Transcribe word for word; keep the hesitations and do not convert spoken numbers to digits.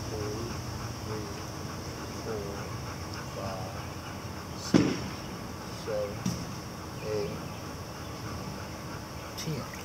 two, three, four, five, six, seven, eight, nine, ten.